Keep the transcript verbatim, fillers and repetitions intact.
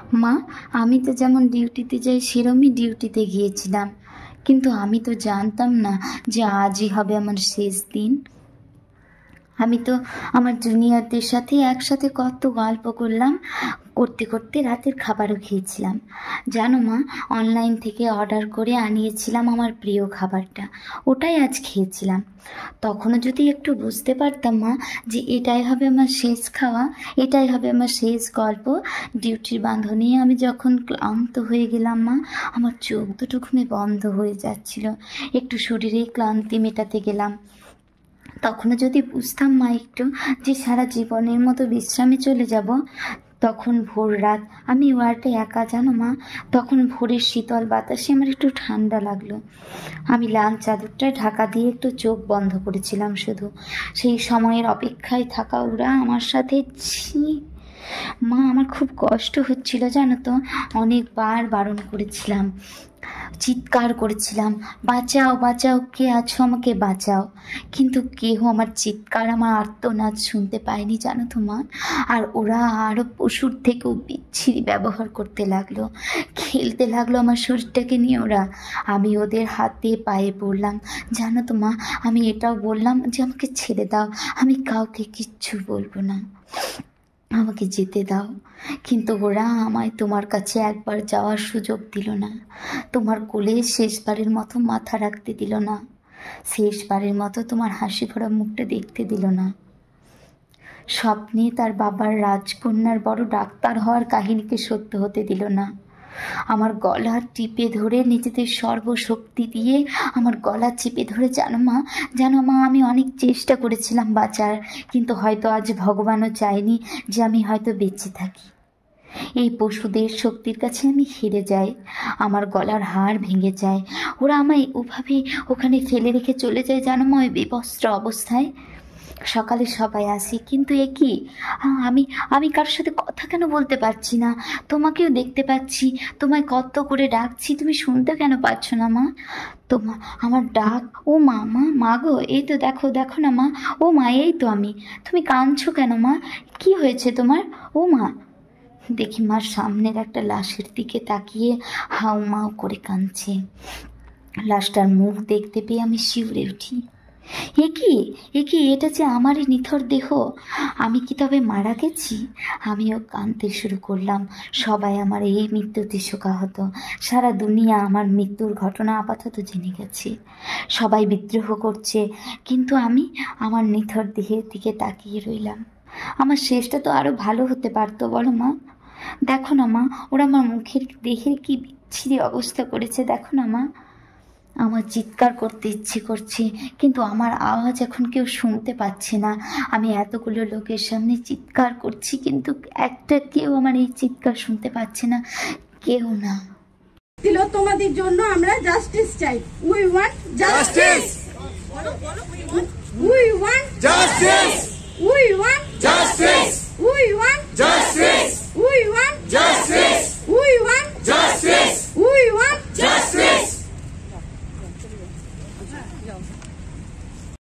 মা, আমি তো যেমন ডিউটিতে যাই সেরমই ডিউটিতে গিয়েছিলাম, কিন্তু আমি তো জানতাম না যে আজই হবে আমার শেষ দিন। আমি তো আমার জুনিয়রদের সাথে একসাথে কত গল্প করলাম, করতে করতে রাতের খাবারও খেয়েছিলাম। জানো মা, অনলাইন থেকে অর্ডার করে আনিয়েছিলাম আমার প্রিয় খাবারটা, ওটাই আজ খেয়েছিলাম। তখনও যদি একটু বুঝতে পারতাম মা যে এটাই হবে আমার শেষ খাওয়া, এটাই হবে আমার শেষ গল্প। ডিউটির বাঁধনে আমি যখন ক্লান্ত হয়ে গেলাম মা, আমার চোখ দুটো ঘুমে বন্ধ হয়ে যাচ্ছিল, একটু শরীরে ক্লান্তি মেটাতে গেলাম। তখনও যদি বুঝতাম মা একটু যে সারা জীবনের মতো বিশ্রামে চলে যাব। তখন ভোর রাত, আমি ওয়ার্ডে একা জানো মা। তখন ভোরের শীতল বাতাসে আমার একটু ঠান্ডা লাগলো। আমি লাল চাদরটায় ঢাকা দিয়ে একটু চোখ বন্ধ করেছিলাম শুধু। সেই সময়ের অপেক্ষায় থাকা ওরা আমার সাথে, ছি মা, আমার খুব কষ্ট হচ্ছিল জানো তো। অনেকবার বারণ করেছিলাম, চিৎকার করেছিলাম, বাঁচাও বাঁচাও, কে আছো আমাকে বাঁচাও, কিন্তু কেউ আমার চিৎকার, আমার আর্তনাদ শুনতে পায়নি জানো তো মা। আর ওরা আরও পশুর থেকেও বিচ্ছিরি ব্যবহার করতে লাগলো, খেলতে লাগলো আমার শরীরটাকে নিয়ে ওরা। আমি ওদের হাতে পায়ে পড়লাম জানো তো মা। আমি এটাও বললাম যে আমাকে ছেড়ে দাও, আমি কাউকে কিচ্ছু বলবো না, আমাকে যেতে দাও। কিন্তু ওরা আমায় তোমার কাছে একবার যাওয়ার সুযোগ দিল না, তোমার কোলে শেষবারের মতো মাথা রাখতে দিল না, শেষবারের মতো তোমার হাসি ভরা মুখটা দেখতে দিল না। স্বপ্নে তার বাবার রাজকন্যার বড় ডাক্তার হওয়ার কাহিনীকে সত্য হতে দিল না। আমার গলা টিপে ধরে নিজেদের সর্বশক্তি দিয়ে আমার গলা চেপে ধরে, জানো মা, জানো মা, আমি অনেক চেষ্টা করেছিলাম বাঁচার, কিন্তু হয়তো আজ ভগবানও চায়নি যে আমি হয়তো বেঁচে থাকি। এই পশুদের শক্তির কাছে আমি হেরে যাই, আমার গলার হাড় ভেঙে যায়। ওরা আমায় ওভাবে ওখানে ফেলে রেখে চলে যায় জানো মা, ওই বিবস্ত্র অবস্থায়। সকালে সবাই আসি, কিন্তু এ কি, আমি আমি কারোর সাথে কথা কেন বলতে পারছি না? তোমাকেও দেখতে পাচ্ছি, তোমায় কত করে ডাকছি, তুমি শুনতে কেন পাচ্ছ না মা? তোমা আমার ডাক, ও মা, মা, মা গো, এই তো দেখো, দেখো না মা, ও মা, এই তো আমি। তুমি কাঁদছো কেন মা? কি হয়েছে তোমার? ও মা। দেখি মার সামনের একটা লাশের দিকে তাকিয়ে হাউ মাউ করে কাঁদছে। লাশটার মুখ দেখতে পেয়ে আমি শিউরে উঠি। এ কি, এ কি, এটা যে আমারই নিথর দেহ, আমি কি তবে মারা গেছি? আমিও কাঁদতে শুরু করলাম। সবাই আমার এই মৃত্যুতে শোকাহত, সারা দুনিয়া আমার মৃত্যুর ঘটনা আপাতত জেনে গেছে, সবাই বিদ্রোহ করছে, কিন্তু আমি আমার নিথর দেহের দিকে তাকিয়ে রইলাম। আমার শেষটা তো আরও ভালো হতে পারতো বলো মা। দেখো না মা, ওরা আমার মুখের দেহের কি বিচ্ছিরি অবস্থা করেছে, দেখো না মা। আমার চিৎকার করতে ইচ্ছে করছে, কিন্তু আমার আওয়াজ এখন কেউ শুনতে পাচ্ছে না। আমি এতগুলো লোকের সামনে চিৎকার করছি, কিন্তু একটা কেউ আমার এই চিৎকার শুনতে পাচ্ছে না, কেউ না। দিল তোমাদের জন্য আমরা জাস্টিস চাই। We want justice, we want justice, we want justice, we want